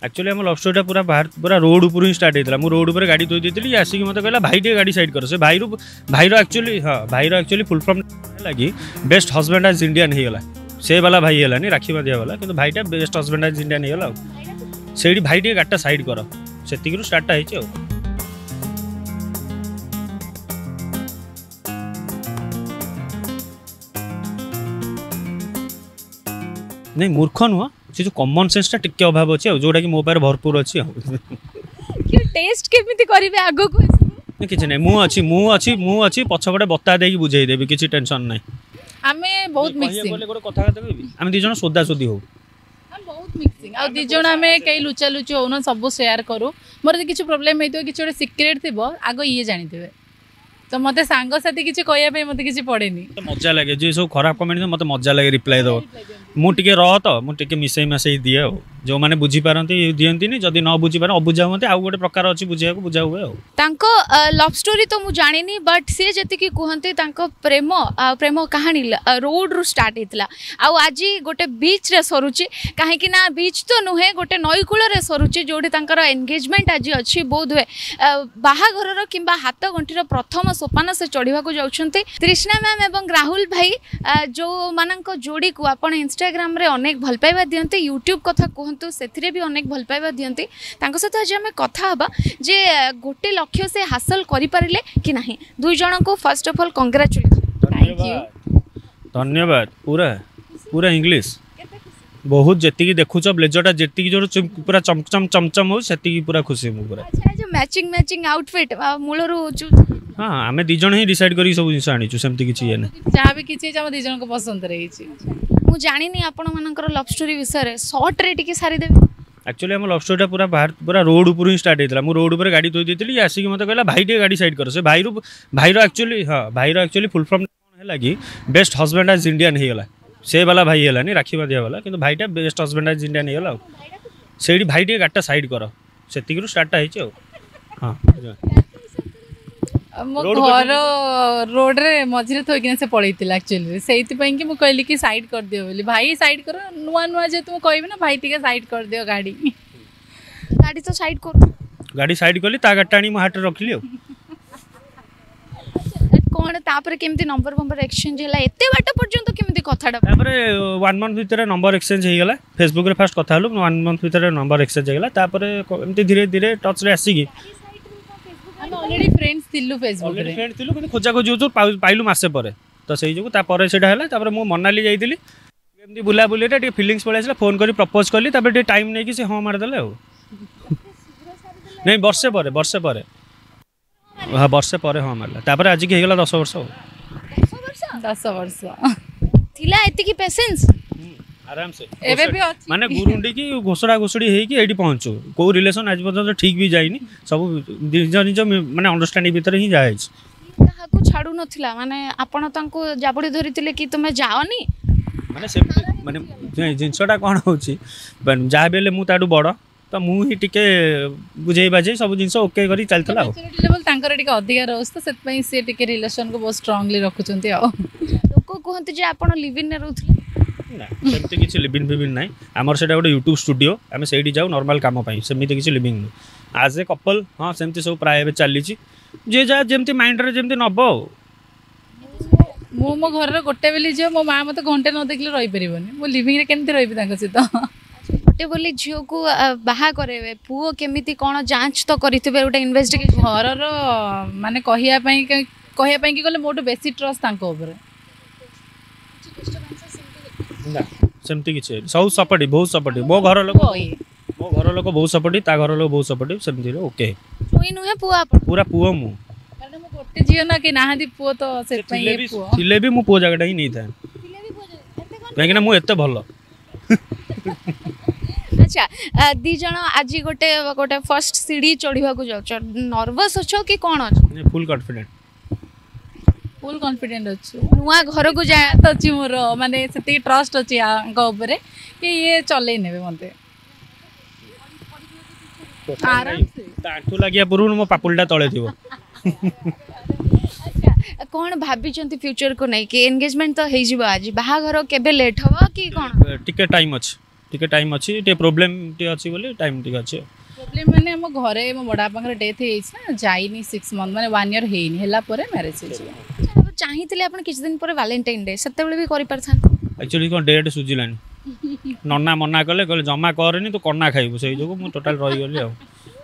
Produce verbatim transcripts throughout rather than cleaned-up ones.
Actually आम love story पूरा बाहर पूरा रोड ऊपर ही स्टार्ट होता है। रोड पर गाड़ी थोड़ी देती आसिक मत कहला भाई टे गाड़ी साइड कर से भाई भाईर एक्चुअली हाँ भाईर एक्चुअली फुल फॉर्म लगी बेस्ट हजबैंड एज इंडियन होगा से वाला भाई है राखी बांधिया वाला कि भाईटा बेस्ट हजबैंड एज इंडियन होगा से भाई टे गाड़ी साइड कर से स्टार्ट है। नहीं मूर्ख नुह से जो कॉमन सेंस टा टिके अभाव अच्छे जोटा कि मो पारे भरपूर अच्छी टेस्ट केमिति करिवे आगो को किछि नै मु अछि मु अछि मु अछि पछपटे बता देकी बुझाई देबी किछि टेंशन नै हमें बहुत मिक्सिंग बोले कोन कथा कहबी हम दी जण सोदा सोदी हो हम बहुत मिक्सिंग आ दी जण हमें कई लुचा लुची होन सब शेयर करू मोर किछि प्रॉब्लम हेतो किछि सीक्रेट थिबो आगो ये जानि देबे तो मते सांग साथी किछि कहया पे मते किछि पड़ेनी मजा लागे जे सब खराब कमेंट मते मजा लागे रिप्लाई दो मु टिके रह तो मु टिके मिसई मसई दिए हो जो माने बुझी पारंती दियंती जदी न बुझी पार अबुझा होते आ गोटे प्रकार अछि बुझिया को बुझा हुए हो तांको लव स्टोरी तो मु जानिनी बट से जति कि कहंती तांको प्रेम प्रेम कहानी रोड रु स्टार्ट हेतला आ आज गोटे बीच रे सरुची काहे कि ना बीच तो नुहे गोटे नई कूल रे सरुची जोडी तांकर एंगेजमेंट आज अछि बोध हुए बाहा घर रो किबा हाथ गंठी रो प्रथम सोपान से चढ़ीवा को जाउछंती तृष्णा मैम एवं राहुल भाई जो मानक जोड़ी को आपण इंस्टाग्राम रे अनेक भल पाइबा दियंती यूट्यूब कथा कहंतु सेथिरे भी अनेक भल पाइबा दियंती तांको सहित आज हमें कथा हबा जे गोटे लक्ष्य से हासिल करि पारिले कि नाही दुई जण को first of all congratulation thank you धन्यवाद पूरा पूरा इंग्लिश बहुत जेति की देखुछ ब्लेजरटा जेति की जो पूरा चमचम चमचम हो सेति की पूरा खुशी मु पूरा अच्छा जो मैचिंग मैचिंग आउटफिट मूलरू हां आमे दी जण ही डिसाइड करी सब जिंस आनी छु सेमति किछि ये नै जहाँ भी किछि हम दी जण को पसंद रही छि मु जानि नि आपण मानकर लव स्टोरी विषय रे शॉर्ट रे टिके सारी देबे एक्चुअली हम लव स्टोरी पूरा बाहर पूरा रोड ऊपर ही स्टार्ट होता है रोड ऊपर गाड़ी थोड़ी देती आसिक मत कहला भाई टे गाड़ी साइड कर से भाई भाईर एक्चुअली हाँ भाईर एक्चुअली फुल फॉर्म है कि बेस्ट हजबैंड एज इंडियन होगा से वाला भाई है राखी बांधिया वाला कि भाईटा बेस्ट हजबैंड एज इंडियन होगा से भाई टे गाड़ी साइड कर से स्टार्ट है हाँ मो घर रोड रे मझे थोकिन से पड़ेइतिला एक्चुअली सेति पई कि मु कहली कि साइड कर दियो बोली भाई साइड करो नुआ नुआ जे तुम कहबी ना भाई टिके साइड कर दियो गाड़ी गाड़ी तो साइड कर गाड़ी साइड करली ता गाटाणी मो हाथ रखली हो कोन तापर केमती नंबर नंबर एक्सचेंज हैला एते बाटा पर्यंत केमती कथाडा तापर वन मंथ भीतर नंबर एक्सचेंज हे गेला फेसबुक रे फर्स्ट कथा हलु वन मंथ भीतर नंबर एक्सचेंज हे गेला तापर एमती धीरे धीरे टच रे आसी की हम ऑलरेडी फ्रेंड्स थिलु फेसबुक रे फ्रेंड थिलु कि खोजा खोजी जो पाइलु मासे परे तो सेही जो ता परे सेटा हैला तापर मु मनाली जाईतिली एमती बुला बुली रे फीलिंग्स पळे आसला फोन करी प्रपोज करली तापर टे टाइम नै कि से हां मार देले हो नहीं वर्षे परे वर्षे परे हां वर्षे परे हां मारला तापर आज की हे गेला दस वर्ष दस वर्ष दस वर्ष थिला एति की पेशेंस आराम से एबे भी अछि माने गुरुंडी की घोषणा घोषड़ी हे कि एडी पहुंचो को रिलेशन आज पर्यंत ठीक भी जाइनी सब निज निज माने अंडरस्टैंडिंग भीतर ही जाय छै कहा को छाडू नथिला माने आपण तांको जाबडी धरितिले कि तुमे जाओनी माने से माने जिंसटा कोन होची जा बेले मु ताडू बड़ तो मु ही टिके बुझेई बाजे सब जिंस ओके करी चलतला लेवल तांकर टिके अधिकार रहस तो सेत पई से टिके रिलेशन को बहुत स्ट्रांगली रखुचंती आ लोक कहंती जे आपण लिव इन रहउथले ना सेमती किछि लिविंग फिविंग नाही हमर सेटा गोटे यूट्यूब स्टूडियो आमे सेठी जाऊ नॉर्मल काम पई सेमिति किछि लिविंग नै आज ए कपल हां सेमती सब प्राय बे चली छि जे जा जेमती माइंड रे जेमती नबो मो मो घर रे गोटे बेली जे मो मां मते घंटे न देखले रहि परिबनी मो लिविंग रे केनते रहिबी तांको सित गोटे बोली झियो को बाहा करेबे पुओ केमिति कोन जांच तो करितबे गोटे इन्वेस्टिगेशन घर रो माने कहिया पई कहिया पई कि गले मोटो बेसी ट्रस्ट तांको ऊपर ना सेमती किछि सब सपोर्टिव बहुत सपोर्टिव मो घर लोक मो घर लोक बहुत सपोर्टिव ता घर लोक बहुत सपोर्टिव सेमती रे ओके कोई नुहे पुआ पूरा पुओ मु कारण मो गोटे जियो ना कि नाहदी पुओ तो से पई ए पुओ थिले भी मु पुओ जगटा ही नहीं था थिले भी पुओ एते कोन काहे कि ना मु एते भलो अच्छा दी जण आज गोटे गोटे फर्स्ट सीढ़ी चढ़ीवा को जाउ नर्वस अछो कि कोन अछ फुल कॉन्फिडेंट फुल कॉन्फिडेंट अच्छी नुआ घर को जाए तो अच्छी मोर माने सेती ट्रस्ट अच्छी ऊपर कि ये चले नेबे मते आराम से ताठू लागिया पुरु मो पापुलटा तळे थिबो अच्छा कोन भाबी चंती फ्यूचर को नहीं कि एंगेजमेंट तो हे जिवो आज बाहा घर केबे लेट हबो कि कोन टिके टाइम अछि टिके टाइम अच्छी टे प्रोब्लेम टे अच्छी बोली टाइम टिके अच्छी प्रोब्लेम माने हम घरे मो बड़ा बापा डेथ है ना जाइनी सिक्स मंथ माने वन ईयर हेनी हला परे मैरिज है चाहिए आप किसी दिन पर वैलेंटाइन डे से भी कर एक्चुअली कौन डेट सुझिलानी नना मना कले कहले जमा करनी तू कना खाइबू से जो मु टोटल रही गली आ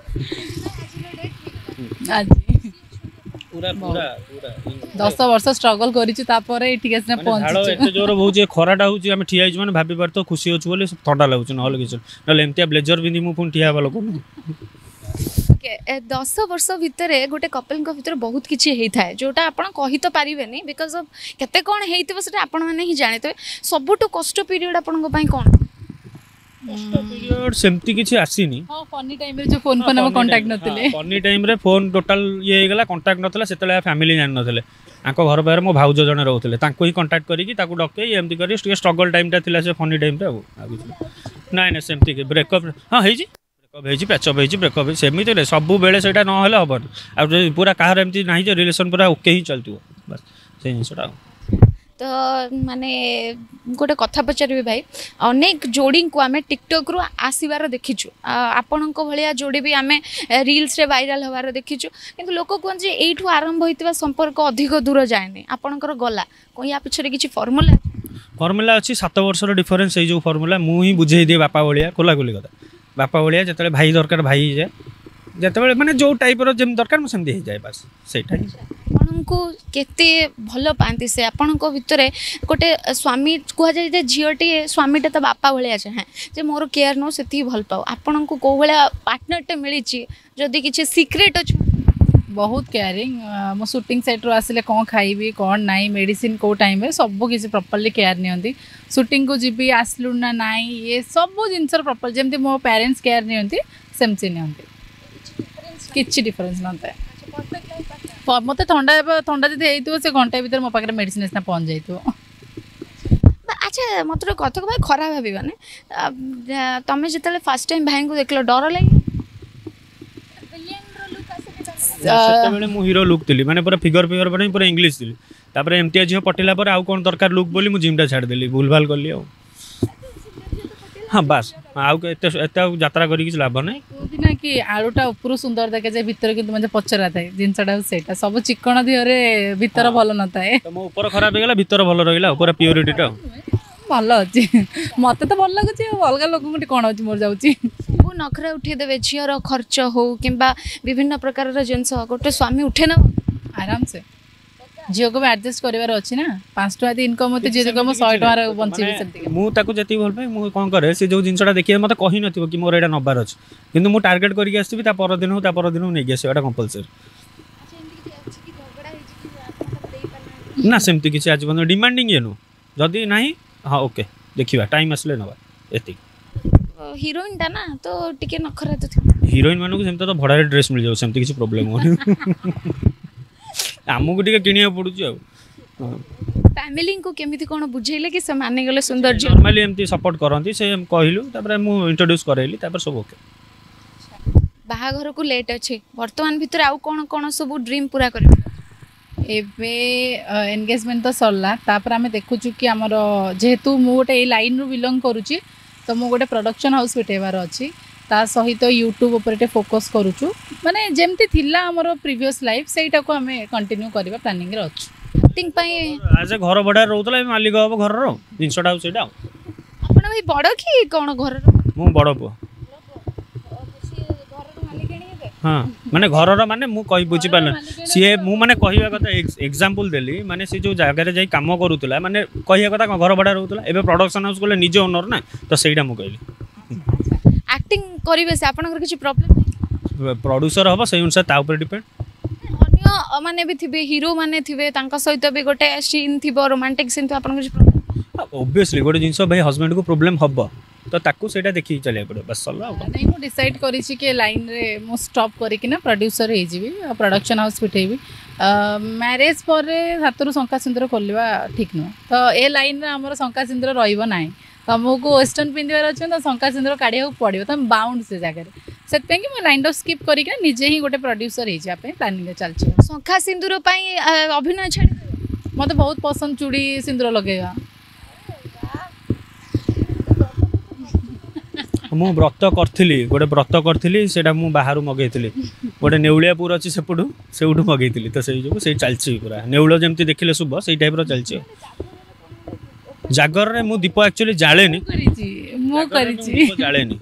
आज पूरा पूरा पूरा दस वर्ष स्ट्रगल करिछु तापर एठी केसने पहुंची एते जोर होउची खराटा होउची हम ठिया हिज माने भाबी परतो खुशी होछु बोले ठंडा लागुछ नहले किछ नले एमतिया ब्लेजर बिंदी मु पुन ठिया बालो को ओके दस वर्ष भितर गोटे कपल भितर बहुत किसी होता है जोटा आप कही तो पारे बिकज अफ केते कौन होता आपण मैंने ही जाने सबुठ कष्ट पीरियड आपण कौन पीरियड सेमती किछि आसीनी हां फनी टाइम रे जो फोन फोन हम कांटेक्ट नथिले फनी टाइम रे फोन टोटल ये गेला कांटेक्ट नथला सेतले फैमिली जान नथले आको घर बाहर मो भाउज जने रहउतले ताको ही कांटेक्ट करी कि ताको डके एमती करी स्ट्रगल टाइम ता थिला से फनी टाइम रे आ नाइ ना सेमती के ब्रेकअप हां हेजी ब्रेकअप हेजी पैचअप हेजी ब्रेकअप सेमिति रे सब बेले सेटा न हेले हबन आ पूरा काहर एमती नाही जे रिलेशन पूरा ओके ही चलतियो बस से जिनसटा तो माने गोटे कथा पचारि भाई अनेक जोड़ी को आम टिकटक रु आसबार देखीचु आपण भाया जोड़ी भी आम रील्स रे वायरल हबार देखीचु किंतु लोक कहते एठू आरंभ होता संपर्क अधिक दूर जाए आपणकर गला कौन या पिछले किसी फर्मुला फर्मुला अच्छी सात वर्ष डिफरेन्स जो फर्मुला मुझे बुझे दिए बापा भाया खोला खोली कथा बापा भाया जिते भाई दरकार भाई जाए जिते मैंने जो टाइप जमी दरकार मुझे जाए बस से आपको केते भल पाती से आपण भितर गोटे स्वामी कह जाए झीटी स्वामीटे तो बापा भाया चाहे जे मोर केयर नो से भल पाओ आपन को कौ भाया पार्टनरटे मिली जदि किसी सिक्रेट अच्छे बहुत केयरिंग मो शूटिंग सेट रो आसिले कौन खाइबी कौन नाई मेडिसिन को टाइम रे सब किसी प्रॉपर्ली केयर नियंती शूटिंग को जीबी आसलु ना नाई ये सब जिनस प्रॉपर जेमती मो पेरेंट्स केयर नियंती सेमती नियंती किछि डिफरेंस नता मत थंडा थंडा जब से घंटे भर मो पाखे मेडिसिन आसना पहुँच जाइए अच्छा मत कथ भाई खराब भाव तुम जो फर्स्ट टाइम भाई को देख डर लगे हीरो लुक थी मैंने पूरा फिगर फिगर बन पूरा इंग्लीश थी तापर एमती झील पटेला पर आउ कौन दरकार लुक बोली मुझे जिमटा छाड़देली भूल भाल कली हाँ बास आउ यात्रा कर लाभ ना ना कि आलुटा ऊपर सुंदर देखा जाए भीतर कि मतलब पचरा थाए जिनसा से सब चिकन दिहरे भीतर भल न थाए मो ऊपर खराब हो गला भीतर भल रहा पूरा प्योरिटी टा भल अच्छी मत तो भल लगुच अलग लोक कौन अच्छी मोर जाऊँगी सब नखरा उठेदेवे झीर खर्च हो कि विभिन्न प्रकार जिनस गोटे स्वामी उठे ना आराम से झील को भी एडजस्ट करार अच्छी ना पाँच टका इनकम होते झील को शहे टकर बचे मुझे जी भल पाए मुझे कौन करे से जो जिनसा देखिए मत कही न कि मोर यहाँ नबार अच्छे कितु मुझे टार्गेट करके आसवि परदिन हो परदिन नहीं आसो यहाँ कंपलसरी ना सेमती किसी आज पर्यटन डिमांडिंग ये नु जदि ना हाँ ओके देखा टाइम आसले नवा एति हीरोइन टा ना तो टिके नखरा तो हीरोइन मानक सेमती तो भड़ारे ड्रेस मिल जाओ सेमती किसी प्रॉब्लम हो आमको टिके किनिया पड़ुची आ फैमिली को केमिति कोन बुझेले कि से माने गले सुंदर जी नॉर्मली एमती सपोर्ट करंती से हम कहलु तापर मु इंट्रोड्यूस करैली तापर सब ओके बाहाघर को लेट अछि वर्तमान भीतर आउ कोन कोन सब ड्रीम पूरा करबे एबे एंगेजमेंट तो सरला तापर आमे देखुछु कि हमर जेहेतु मु गोटे ए लाइन रू बिलोंग करूची तो मु गोटे प्रोडक्शन हाउस पिटेबार अछि ता सहित यूट्यूब उपरे फोकस करूछु माने जेमती थिला हमर प्रीवियस लाइफ सेटा को हमें कंटिन्यू करबा प्लानिंग रे अछि एक्टिंग पई आज घर बडा रहउतला मालिक हबो घर रो जिनसटा हाउस सेटा आपण भाई बड़ की कोन घर रो मु बड़ पो हाँ माने घर माने मु कहि बुझी पाल सी मु माने कहिबा कथा एग्जांपल देली माने से जो जगह रे जाई काम करूतला माने कहिया कथा घर बडा रहउतला एबे प्रोडक्शन हाउस कोले निजे ओनर ना तो सेटा मु कहली एक्टिंग करिवे से आपनकर किछि प्रॉब्लम प्रोड्यूसर हबो से अनुसार ता ऊपर डिपेंड अन्य माने भी थिबे हीरो माने थिबे तांका सहित भी गोटे सीन थिबो रोमांटिक सीन तो आपन किछि प्रॉब्लम ऑब्वियसली गोटे जिंस भाई हस्बैंड को प्रॉब्लम हबो तो ताकू सेटा देखि चले पड़ो बस चला नहीं मु डिसाइड करी छी के लाइन रे मु स्टॉप करी कि ना प्रोड्यूसर हे जीवी प्रोडक्शन हाउस पिटेबी मैरिज पर हातरु शंका सिंदूर खोलवा ठीक न तो ए लाइन रे हमर शंका सिंदूर रहइबो नाही तुमको वेस्टर्न पिंधवार अच्छे तो शंका सिंदूर काढ़ा पड़ो तुम बाउंड से जगह से कि लाइन ऑफ स्किप करके निजे ही गोटे प्रोड्यूसर हो प्लानिंग चलती शंखा सिंदूर अभिनय छाड़ी मत बहुत पसंद चूड़ी सिंदूर लगेगा ମୁଁ ବ୍ରତ କରିଥିଲି ଗୋଟେ ବ୍ରତ କରିଥିଲି ସେଇଟା ମୁଁ ବାହାରୁ ମଗେଇଥିଲି ଗୋଟେ ନେଉଳିଆ ପୁର ଅଛି ସେପଟୁ ସେଇଠୁ ମଗେଇଥିଲି ତ ସେଇ ଯୋଗୁଁ ସେଇ ଚାଲିଛି ପୁରା ନେଉଳ ଯେମିତି ଦେଖିଲେ ଶୁଭ ସେଇ ଟାଇପ୍ର ଚାଲିଛି ଜାଗରରେ ମୁଁ ଦୀପ ଆକ୍ଚୁଆଲି ଜାଳେନି ମୁଁ କରିଛି ଜାଳେନି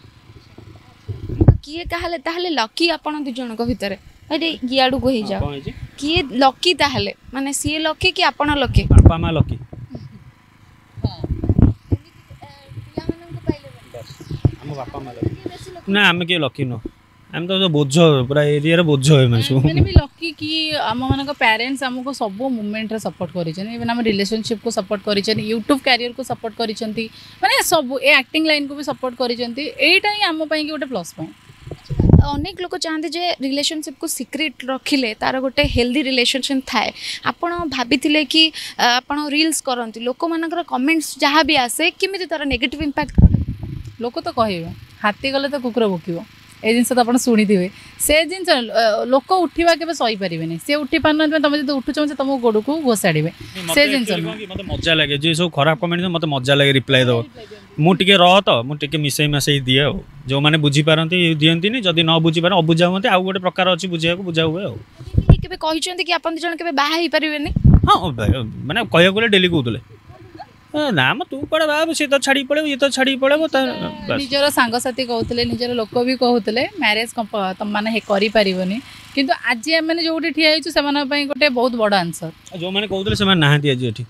କିଏ କାହେଲେ ତାହେଲେ ଲକି ଆପଣ ଦୁଇ ଜଣଙ୍କ ଭିତରେ ଏଠି ଇଆଡ଼କୁ ହେଇଯାଅ କିଏ ଲକି ତାହେଲେ ମାନେ ସିଏ ଲକି କି ଆପଣ ଲକି ବାପା ମା ଲକି ଆମ ବାପା ମା ଲକି ନା ଆମେ କିଏ ଲକି ନୁହଁ ଆମେ ତ ବୋଝ ପୁରା ଏରିଆରେ ବୋଝ ଏମାନେ ସବୁ ମାନେ ବି ଲକି କି ଆମ ମାନଙ୍କ ପ୍ୟାରେଣ୍ଟସ୍ ଆମକୁ ସବୁ ମୁଭମେଣ୍ଟରେ ସପୋର୍ଟ କରିଛନ୍ତି ଇଭେନ୍ ଆମ ରିଲେସନସିପ୍କୁ ସପୋର୍ଟ କରିଛନ୍ତି ୟୁଟ୍ୟୁବ୍ କ୍ୟାରିୟରକୁ ସପୋର୍ଟ କରିଛନ୍ତି ମାନେ ସବୁ ଏ ଆକ୍ଟିଂ ଲାଇନ୍କୁ ବି ସପୋର୍ଟ କରିଛନ୍ତି ଏଇଟା ହିଁ ଆମ ପାଇଁକି ଗୋଟେ ପ୍ଲସ୍ ପଏଣ୍ଟ ଅନେକ ଲୋକ ଚାହାନ୍ତି ଯେ ରିଲେସନସିପ୍କୁ ସିକ୍ରେଟ୍ ରଖିଲେ ତାର ଗୋଟେ ହେଲ୍ଦି ରିଲେସନସିପ୍ ଥାଏ ଆପଣ ଭାବିଥିଲେ କି ଆପଣ ରିଲ୍ସ କରନ୍ତି ଲୋକମାନଙ୍କର କମେଣ୍ଟସ୍ ଯାହା ବି ଆସେ କେମିତି ତାର ନେଗେଟିଭ୍ ଇମ୍ପାକ୍ଟ ଲୋକ ତ କହିବେ ହାତୀ ଗଲେ ତ କୁକୁର ଭୋକିବ ଏ ଜିନିଷ ତ ଆପଣ ଶୁଣିଥିବେ ସେ ଜିନିଷ ଲୋକ ଉଠିବା କେବେ ସହିପାରିବେନି ସେ ଉଠି ପାରୁନାହାନ୍ତି ତମେ ଯଦି ଉଠୁଛ ତମ ଗୋଡ଼କୁ ଘୋଷାଡ଼ିବେ ସେ ଜିନିଷ ମୋତେ ମଜା ଲାଗେ ଯେ ସବୁ ଖରାପ କମେଣ୍ଟ ମୋତେ ମଜା ଲାଗେ ରିପ୍ଲାଏ ଦେବ ମୁଁ ଟିକେ ରହ ତ ମୁଁ ଟିକେ ମିଶେଇ ମାସେଇ ଦିଏ ଆଉ ଯେଉଁମାନେ ବୁଝିପାରନ୍ତି ଦିଅନ୍ତିନି ଯଦି ନ ବୁଝିପାରେ ଅବୁଝା ହୁଅନ୍ତି ଆଉ ଗୋଟେ ପ୍ରକାର ଅଛି ବୁଝିବାକୁ ବୁଝା ହୁଏ ଆଉ କେବେ କହିଛନ୍ତି କି ଆପଣ ଦୁଇ ଜଣ କେବେ ବାହା ହେଇପାରିବେନି ହଁ ମାନେ କହିବାକୁ ଗଲେ ଡେଲି କହୁଥିଲେ ନା ମ ତୁ କୁଆଡ଼େ ବାହା ସିଏ ତ ଛାଡ଼ିକି ପଳେଇବ ଇଏ ତ ଛାଡ଼ିକି ପଳେଇବ ନିଜର ସାଙ୍ଗସାଥି କହୁଥିଲେ ନିଜର ଲୋକ ବି କହୁଥିଲେ ମ୍ୟାରେଜ୍ ତମମାନେ କରିପାରିବନି କିନ୍ତୁ ଆଜି ଆମେ ଯୋଉଠି ଠିଆ ହେଇଛୁ ସେମାନଙ୍କ ପାଇଁ ଗୋଟେ ବହୁତ ବଡ଼ ଆନ୍ସର ଯେଉଁମାନେ କହୁଥିଲେ ସେମାନେ ନାହାନ୍ତି ଆଜି ଏଠି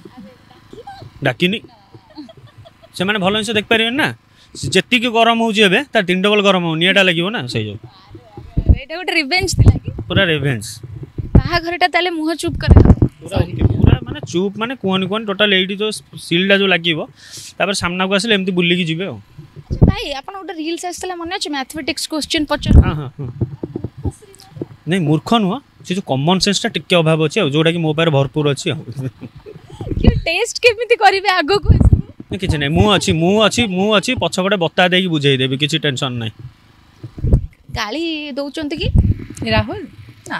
ଡାକିନି ସେମାନେ ଭଲ ଜିନିଷ ଦେଖିପାରିବେନି ନା ଯେତିକି ଗରମ ହେଉଛି ଏବେ ତାର ତିନି ଡବଲ ଗରମ ହଉ ନିଆଁଟା ଲାଗିବ ନା ସେଇ ଯୋଗୁଁ ଏଇଟା ଗୋଟେ ରିଭେଞ୍ଜ ଥିଲା କି ପୁରା ରିଭେଞ୍ଜ ବାହାଘରଟା ତାହେଲେ ମୁହଁ ଚୁପ୍ କରେ ପୁରା ମାନେ ଚୁପ୍ ମାନେ କୁହନି କୁହନି ଟୋଟାଲ ଏଇଠି ଯେଉଁ ସିଲ୍ଟା ଯେଉଁ ଲାଗିବ ତାପରେ ସାମ୍ନାକୁ ଆସିଲେ ଏମିତି ବୁଲିକି ଯିବେ ଆଉ ଭାଇ ଆପଣ ଗୋଟେ ରିଲ୍ସ ଆସିଥିଲା ମନେ ଅଛି ମ୍ୟାଥମେଟିକ୍ସ କ୍ୱେଶ୍ଚିନ୍ ପଚାର ହଁ ହଁ ହଁ ନାଇଁ ମୂର୍ଖ ନୁହଁ ସେ ଯେଉଁ କମନ୍ ସେନ୍ସଟା ଟିକେ ଅଭାବ ଅଛି ଆଉ ଯେଉଁଟାକି ମୋ ପାଖରେ ଭରପୁର ଅଛି ଆଉ ଟେଷ୍ଟ କେମିତି କରିବେ ଆଗକୁ କିଛି ନାହିଁ ମୁଁ ଅଛି ମୁଁ ଅଛି ମୁଁ ଅଛି ପଛପଟେ ବତା ଦେଇକି ବୁଝେଇଦେବି କିଛି ଟେନସନ୍ ନାହିଁ ଗାଳି ଦଉଛନ୍ତି କି ରାହୁଲ ନା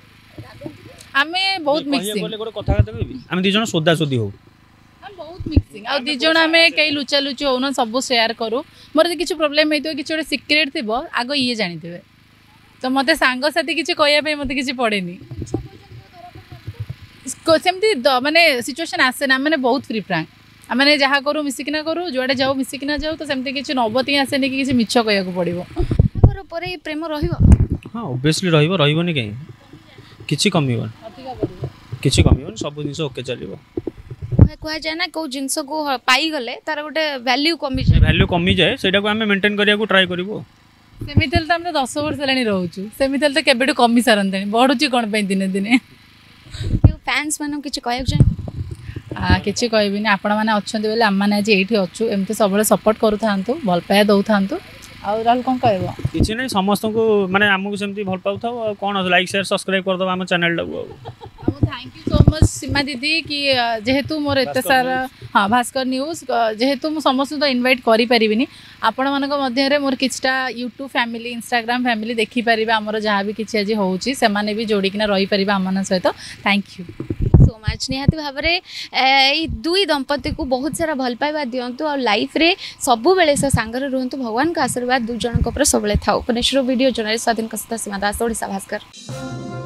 ଆମେ ବହୁତ ମିକ୍ସିଂ ଗୋଟେ କଥାବାର୍ତ୍ତା କହିବି ଆମେ ଦୁଇ ଜଣ ସୋଦା ସୋଦି ହଉ ବହୁତ ମିକ୍ସିଂ ଆଉ ଦୁଇ ଜଣ ଆମେ କେହି ଲୁଚା ଲୁଚି ହଉନ ସବୁ ସେୟାର କରୁ ମୋର ଯଦି କିଛି ପ୍ରୋବ୍ଲେମ୍ ହେଇଥିବ କିଛି ଗୋଟେ ସିକ୍ରେଟ୍ ଥିବ ଆଗ ଇଏ ଜାଣିଥିବେ ତ ମୋତେ ସାଙ୍ଗସାଥି କିଛି କହିବା ପାଇଁ ମୋତେ କିଛି ପଡ଼େନି ସେମିତି ମାନେ ସିଚୁଏସନ୍ ଆସେ ନା ମାନେ ବହୁତ ଫ୍ରି ଫ୍ରାଙ୍କ ଆମେ ଯାହା କରୁ ମିଶିକିନା କରୁ ଯୁଆଡ଼େ ଯାଉ ମିଶିକିନା ଯାଉ ତ ସେମିତି କିଛି ନବତି ଆସେନି କି କିଛି ମିଛ କହିବାକୁ ପଡ଼ିବ ପରେ ପ୍ରେମ ରହିବ ହଁ ଓବିୟସଲି ରହିବ ରହିବନି କାହିଁ କିଛି କମିବନି କିଛି କମିବନି ସବୁ ଜିନିଷ ଓକେ ଚାଲିବ କୁହାଯାଏ ନା କେଉଁ ଜିନିଷକୁ ପାଇଗଲେ ତାର ଗୋଟେ ଭ୍ୟାଲ୍ୟୁ କମିଯାଏ ଭ୍ୟାଲ୍ୟୁ କମିଯାଏ ସେଇଟାକୁ ଆମେ ମେଣ୍ଟେନ୍ କରିବାକୁ ଟ୍ରାଏ କରିବୁ ସେମିତି ହେଲେ ତ ଆମେ ଦଶ ବର୍ଷ ହେଲାଣି ରହୁଛୁ ସେମିତି ହେଲେ ତ କେବେଠୁ କମି ସାରନ୍ତାଣି ବଢ଼ୁଛି କ'ଣ ପାଇଁ ଦିନେ ଦିନେ ଫ୍ୟାନ୍ସ ମାନଙ୍କୁ କିଛି କହିବାକୁ ଚାହେଁ କିଛି କହିବିନି ଆପଣମାନେ ଅଛନ୍ତି ବୋଲି ଆମମାନେ ଆଜି ଏଇଠି ଅଛୁ ଏମିତି ସବୁବେଳେ ସପୋର୍ଟ କରୁଥାନ୍ତୁ ଭଲ ପାଇବା ଦେଉଥାନ୍ତୁ ଆଉ ରାହୁଲ କ'ଣ କହିବ କିଛି ନାହିଁ ସମସ୍ତଙ୍କୁ ମାନେ ଆମକୁ ସେମିତି ଭଲ ପାଉଥାଉ ଆଉ କ'ଣ ଲାଇକ୍ ସେୟାର ସବସ୍କ୍ରାଇବ୍ କରିଦେବ ଆମ ଚ୍ୟାନେଲଟାକୁ ଆଉ thank you so much Seema दीदी कि जेहेतु मोर एत सारा हाँ भास्कर न्यूज जेहेतु मुझे समस्त तो इनवाइट करें आपण मान मध्य मोर किछटा यूट्यूब फैमिली इंस्टाग्राम फैमिली देखिपारे आमर जहाँ भी किसी आज होची से माने भी जोड़िकिना रही पारे आम सहित थैंक यू सो मच निहाती भाव में दुई दंपति को बहुत सारा भल पाइबा दिंतु और लाइफ रे सबु बेले से सांगरे रुहंतु भगवान का आशीर्वाद दु जन सब था भुवनेश्वर वीडियो जर्नलिस्ट स्वाधीन सीमा दास ओडिशा भास्कर।